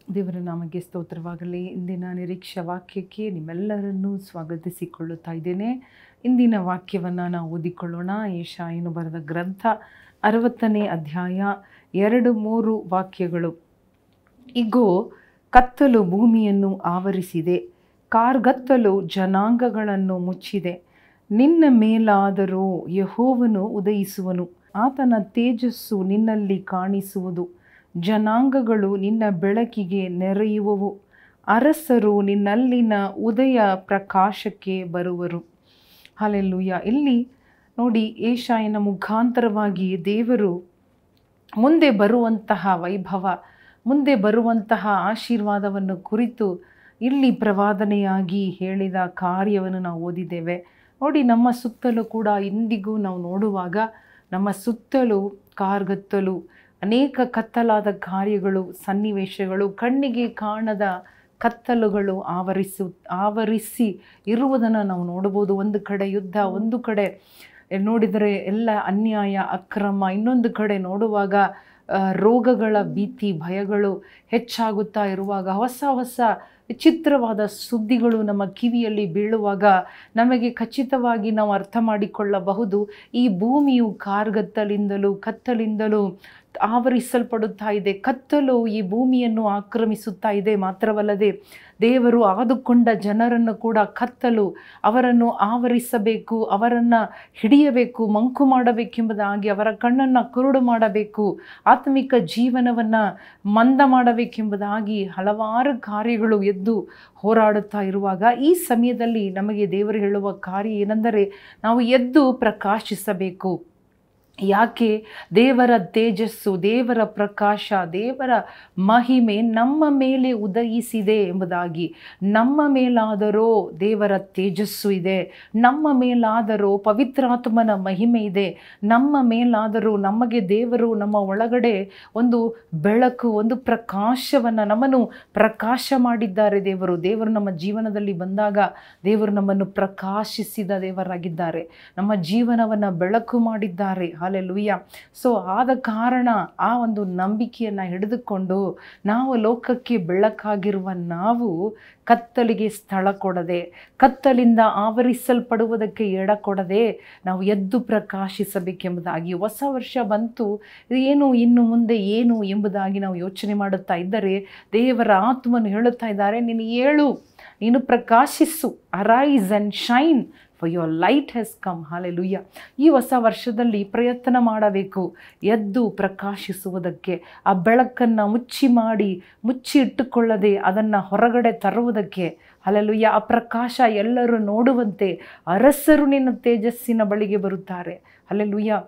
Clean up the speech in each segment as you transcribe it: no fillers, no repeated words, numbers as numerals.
ದೇವರ ನಾಮಕ್ಕೆ ಸ್ತೋತ್ರವಾಗಲಿ. ಇಂದಿನ ನಿರೀಕ್ಷಾ ವಾಕ್ಯಕ್ಕೆ ನಿಮ್ಮೆಲ್ಲರನ್ನೂ ಸ್ವಾಗತಿಸಿಕೊಳ್ಳುತ್ತಾ ಇದ್ದೇನೆ. ಇಂದಿನ ವಾಕ್ಯವನ್ನು ನಾವು ಓದಿಕೊಳ್ಳೋಣ. ಯೆಶಾಯನು ಬರೆದ ಗ್ರಂಥ 60ನೇ ಅಧ್ಯಾಯ 2-3 ವಾಕ್ಯಗಳು. ಇಗೋ, ಕತ್ತಲು ಭೂಮಿಯನ್ನು ಆವರಿಸಿದೆ, ಕಾರ್ಗತ್ತಲು ಜನಾಂಗಗಳನ್ನು ಮುಚ್ಚಿದೆ. ನಿನ್ನ ಮೇಲಾದರೂ ಯೆಹೋವನು ಉದಯಿಸುವನು, ಆತನ ತೇಜಸ್ಸು ನಿನ್ನಲ್ಲಿ ಕಾಣಿಸುವುದು. ಜನಾಂಗಗಳು ನಿನ್ನ ಬೆಳಕಿಗೆ ನೆರೆಯುವವು, ಅರಸರು ನಿನ್ನಲ್ಲಿನ ಉದಯ ಪ್ರಕಾಶಕ್ಕೆ ಬರುವರು. ಹಲ್ಲೆಲೂಯಾ. ಇಲ್ಲಿ ನೋಡಿ, ಯೆಶಾಯನ ಮುಖಾಂತರವಾಗಿ ದೇವರು ಮುಂದೆ ಬರುವಂತಹ ವೈಭವ, ಮುಂದೆ ಬರುವಂತಹ ಆಶೀರ್ವಾದವನ್ನು ಕುರಿತು ಇಲ್ಲಿ ಪ್ರವಾದನೆಯಾಗಿ ಹೇಳಿದ ಕಾರ್ಯವನ್ನು ನಾವು ಓದಿದ್ದೇವೆ. ನೋಡಿ, ನಮ್ಮ ಸುತ್ತಲೂ ಕೂಡ ಇಂದಿಗೂ ನಾವು ನೋಡುವಾಗ ನಮ್ಮ ಸುತ್ತಲೂ ಕಾರ್ಗತ್ತಲು, ಅನೇಕ ಕತ್ತಲಾದ ಕಾರ್ಯಗಳು, ಸನ್ನಿವೇಶಗಳು, ಕಣ್ಣಿಗೆ ಕಾಣದ ಕತ್ತಲುಗಳು ಆವರಿಸಿ ಇರುವುದನ್ನು ನಾವು ನೋಡ್ಬೋದು. ಒಂದು ಕಡೆ ಯುದ್ಧ, ಒಂದು ಕಡೆ ನೋಡಿದರೆ ಎಲ್ಲ ಅನ್ಯಾಯ, ಅಕ್ರಮ, ಇನ್ನೊಂದು ಕಡೆ ನೋಡುವಾಗ ರೋಗಗಳ ಭೀತಿ, ಭಯಗಳು ಹೆಚ್ಚಾಗುತ್ತಾ ಇರುವಾಗ, ಹೊಸ ಹೊಸ ವಿಚಿತ್ರವಾದ ಸುದ್ದಿಗಳು ನಮ್ಮ ಕಿವಿಯಲ್ಲಿ ಬೀಳುವಾಗ ನಮಗೆ ಖಚಿತವಾಗಿ ನಾವು ಅರ್ಥ ಮಾಡಿಕೊಳ್ಳಬಹುದು, ಈ ಭೂಮಿಯು ಕಾರ್ಗತ್ತಲಿಂದಲೂ ಕತ್ತಲಿಂದಲೂ ಆವರಿಸಲ್ಪಡುತ್ತಾ ಇದೆ. ಕತ್ತಲು ಈ ಭೂಮಿಯನ್ನು ಆಕ್ರಮಿಸುತ್ತಾ ಇದೆ. ಮಾತ್ರವಲ್ಲದೆ ದೇವರು ಆದುಕೊಂಡ ಜನರನ್ನು ಕೂಡ ಕತ್ತಲು ಅವರನ್ನು ಆವರಿಸಬೇಕು, ಅವರನ್ನು ಹಿಡಿಯಬೇಕು, ಮಂಕು ಮಾಡಬೇಕೆಂಬುದಾಗಿ, ಅವರ ಕಣ್ಣನ್ನು ಕುರುಡು ಮಾಡಬೇಕು, ಆತ್ಮಿಕ ಜೀವನವನ್ನು ಮಂದ ಮಾಡಬೇಕೆಂಬುದಾಗಿ ಹಲವಾರು ಕಾರ್ಯಗಳು ಎದ್ದು ಹೋರಾಡುತ್ತಾ ಇರುವಾಗ, ಈ ಸಮಯದಲ್ಲಿ ನಮಗೆ ದೇವರು ಹೇಳುವ ಕಾರ್ಯ ಏನೆಂದರೆ, ನಾವು ಎದ್ದು ಪ್ರಕಾಶಿಸಬೇಕು. ಯಾಕೆ? ದೇವರ ತೇಜಸ್ಸು, ದೇವರ ಪ್ರಕಾಶ, ದೇವರ ಮಹಿಮೆ ನಮ್ಮ ಮೇಲೆ ಉದಯಿಸಿದೆ ಎಂಬುದಾಗಿ. ನಮ್ಮ ಮೇಲಾದರೋ ದೇವರ ತೇಜಸ್ಸು ಇದೆ, ನಮ್ಮ ಮೇಲಾದರೋ ಪವಿತ್ರಾತ್ಮನ ಮಹಿಮೆ ಇದೆ, ನಮ್ಮ ಮೇಲಾದರೂ ನಮಗೆ ದೇವರು ನಮ್ಮ ಒಳಗಡೆ ಒಂದು ಬೆಳಕು, ಒಂದು ಪ್ರಕಾಶವನ್ನು, ನಮ್ಮನ್ನು ಪ್ರಕಾಶ ಮಾಡಿದ್ದಾರೆ ದೇವರು ನಮ್ಮ ಜೀವನದಲ್ಲಿ ಬಂದಾಗ ದೇವರು ನಮ್ಮನ್ನು ಪ್ರಕಾಶಿಸಿದ ದೇವರಾಗಿದ್ದಾರೆ, ನಮ್ಮ ಜೀವನವನ್ನು ಬೆಳಕು ಮಾಡಿದ್ದಾರೆ. ಹಲ್ಲೆಲೂಯಾ. ಸೊ ಆದ ಕಾರಣ ಆ ಒಂದು ನಂಬಿಕೆಯನ್ನು ಹಿಡಿದುಕೊಂಡು ನಾವು ಲೋಕಕ್ಕೆ ಬೆಳಕಾಗಿರುವ ನಾವು ಕತ್ತಲಿಗೆ ಸ್ಥಳ ಕೊಡದೆ, ಕತ್ತಲಿಂದ ಆವರಿಸಲ್ಪಡುವುದಕ್ಕೆ ಎಡ ಕೊಡದೆ ನಾವು ಎದ್ದು ಪ್ರಕಾಶಿಸಬೇಕೆಂಬುದಾಗಿ. ಹೊಸ ವರ್ಷ ಬಂತು, ಏನು ಇನ್ನು ಮುಂದೆ ಏನು ಎಂಬುದಾಗಿ ನಾವು ಯೋಚನೆ ಮಾಡುತ್ತಾ ಇದ್ದರೆ ದೇವರ ಆತ್ಮನು ಹೇಳುತ್ತಾ ಇದ್ದಾರೆ, ನೀನು ಏಳು, ನೀನು ಪ್ರಕಾಶಿಸು, arise and shine for your light has come. Hallelujah. ಈ ಹೊಸ ವರ್ಷದಲ್ಲಿ ಪ್ರಯತ್ನ ಮಾಡಬೇಕು ಎದ್ದು ಪ್ರಕಾಶಿಸುವುದಕ್ಕೆ, ಆ ಬೆಳಕನ್ನು ಮುಚ್ಚಿ ಇಟ್ಟುಕೊಳ್ಳದೆ ಅದನ್ನು ಹೊರಗಡೆ ತರುವುದಕ್ಕೆ. ಹಲ್ಲೆಲೂಯಾ. ಆ ಪ್ರಕಾಶ ಎಲ್ಲರೂ ನೋಡುವಂತೆ ಅರಸರು ನಿನ್ನ ತೇಜಸ್ಸಿನ ಬಳಿಗೆ ಬರುತ್ತಾರೆ. ಹಲ್ಲೆಲೂಯಾ.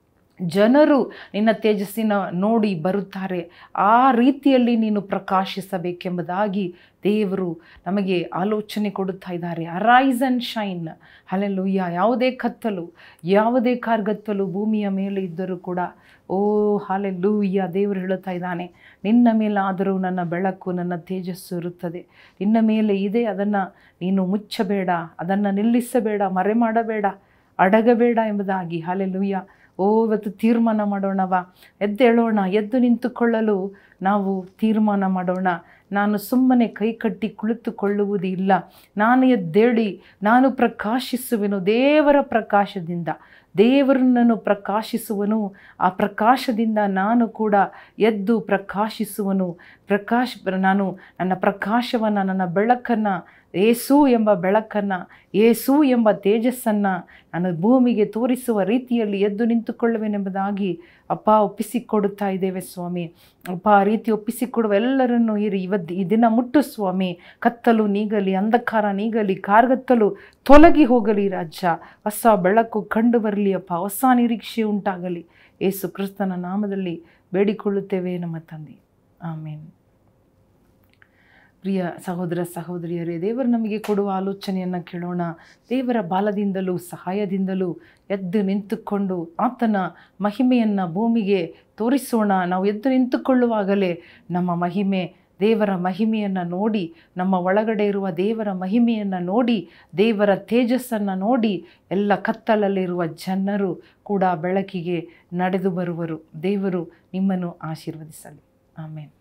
ಜನರು ನಿನ್ನ ತೇಜಸ್ಸಿನ ನೋಡಿ ಬರುತ್ತಾರೆ. ಆ ರೀತಿಯಲ್ಲಿ ನೀನು ಪ್ರಕಾಶಿಸಬೇಕೆಂಬುದಾಗಿ ದೇವರು ನಮಗೆ ಆಲೋಚನೆ ಕೊಡುತ್ತಾ ಇದ್ದಾರೆ. Arise and shine. ಹಲ್ಲೆಲೂಯಾ. ಯಾವುದೇ ಕತ್ತಲು, ಯಾವುದೇ ಕಾರ್ಗತ್ತಲು ಭೂಮಿಯ ಮೇಲೆ ಇದ್ದರೂ ಕೂಡ, ಓ ಹಲ್ಲೆಲೂಯಾ, ದೇವರು ಹೇಳುತ್ತಾ ಇದ್ದಾನೆ, ನಿನ್ನ ಮೇಲಾದರೂ ನನ್ನ ಬೆಳಕು, ನನ್ನ ತೇಜಸ್ಸು ಇರುತ್ತದೆ. ನಿನ್ನ ಮೇಲೆ ಇದೆ, ಅದನ್ನು ನೀನು ಮುಚ್ಚಬೇಡ, ಅದನ್ನು ನಿಲ್ಲಿಸಬೇಡ, ಮರೆ ಮಾಡಬೇಡ, ಅಡಗಬೇಡ ಎಂಬುದಾಗಿ. ಹಲ್ಲೆಲೂಯಾ. ಇವತ್ತು ತೀರ್ಮಾನ ಮಾಡೋಣವಾ? ಎದ್ದೇಳೋಣ, ಎದ್ದು ನಿಂತುಕೊಳ್ಳಲು ನಾವು ತೀರ್ಮಾನ ಮಾಡೋಣ. ನಾನು ಸುಮ್ಮನೆ ಕೈಕಟ್ಟಿ ಕುಳಿತುಕೊಳ್ಳುವುದು ಇಲ್ಲ. ನಾನು ಎದ್ದೇಳಿ ನಾನು ಪ್ರಕಾಶಿಸುವೆನು. ದೇವರ ಪ್ರಕಾಶದಿಂದ ದೇವರನ್ನು ಪ್ರಕಾಶಿಸುವನು. ಆ ಪ್ರಕಾಶದಿಂದ ನಾನು ಕೂಡ ಎದ್ದು ಪ್ರಕಾಶಿಸುವನು. ನಾನು ನನ್ನ ಪ್ರಕಾಶವನ್ನು, ನನ್ನ ಬೆಳಕನ್ನು, ಯೇಸು ಎಂಬ ಬೆಳಕನ್ನು, ಯೇಸು ಎಂಬ ತೇಜಸ್ಸನ್ನು ನಾನು ಭೂಮಿಗೆ ತೋರಿಸುವ ರೀತಿಯಲ್ಲಿ ಎದ್ದು ನಿಂತುಕೊಳ್ಳುವೆನೆಂಬುದಾಗಿ ಅಪ್ಪ ಒಪ್ಪಿಸಿಕೊಡುತ್ತಾ ಇದ್ದೇವೆ ಸ್ವಾಮಿ. ಅಪ್ಪ, ಆ ರೀತಿ ಒಪ್ಪಿಸಿಕೊಡುವ ಎಲ್ಲರನ್ನು ಈ ದಿನ ಮುಟ್ಟು ಸ್ವಾಮಿ. ಕತ್ತಲು ನೀಗಲಿ, ಅಂಧಕಾರ ನೀಗಲಿ, ಕಾರ್ಗತ್ತಲು ತೊಲಗಿ ಹೋಗಲಿ ರಾಜ. ಹೊಸ ಬೆಳಕು ಕಂಡು ಬರಲಿ ಅಪ್ಪ, ಹೊಸ ನಿರೀಕ್ಷೆ ಉಂಟಾಗಲಿ. ಯೇಸು ಕ್ರಿಸ್ತನ ನಾಮದಲ್ಲಿ ಬೇಡಿಕೊಳ್ಳುತ್ತೇವೆ ನಮ್ಮ ತಂದೆ, ಆಮೇನ್. ಪ್ರಿಯ ಸಹೋದರ ಸಹೋದರಿಯರೇ, ದೇವರು ನಮಗೆ ಕೊಡುವ ಆಲೋಚನೆಯನ್ನು ಕೇಳೋಣ. ದೇವರ ಬಾಲದಿಂದಲೂ ಸಹಾಯದಿಂದಲೂ ಎದ್ದು ನಿಂತುಕೊಂಡು ಆತನ ಮಹಿಮೆಯನ್ನು ಭೂಮಿಗೆ ತೋರಿಸೋಣ. ನಾವು ಎದ್ದು ನಿಂತುಕೊಳ್ಳುವಾಗಲೇ ನಮ್ಮ ಮಹಿಮೆ, ದೇವರ ಮಹಿಮೆಯನ್ನು ನೋಡಿ, ನಮ್ಮ ಒಳಗಡೆ ಇರುವ ದೇವರ ಮಹಿಮೆಯನ್ನು ನೋಡಿ, ದೇವರ ತೇಜಸ್ಸನ್ನು ನೋಡಿ ಎಲ್ಲ ಕತ್ತಲಲ್ಲಿರುವ ಜನರು ಕೂಡ ಬೆಳಕಿಗೆ ನಡೆದು ಬರುವರು. ದೇವರು ನಿಮ್ಮನ್ನು ಆಶೀರ್ವದಿಸಲಿ. ಆಮೇನ್.